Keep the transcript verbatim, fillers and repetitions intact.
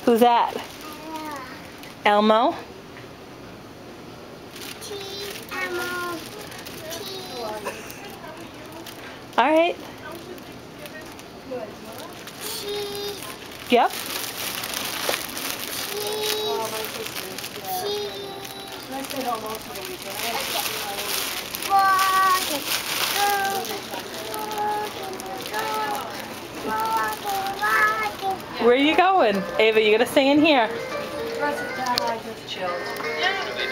Who's that? Elmo? Cheese, Elmo. Cheese. All right. Cheese. Yep. Where are you going? Ava, you gotta stay in here. The rest of the time I just chilled.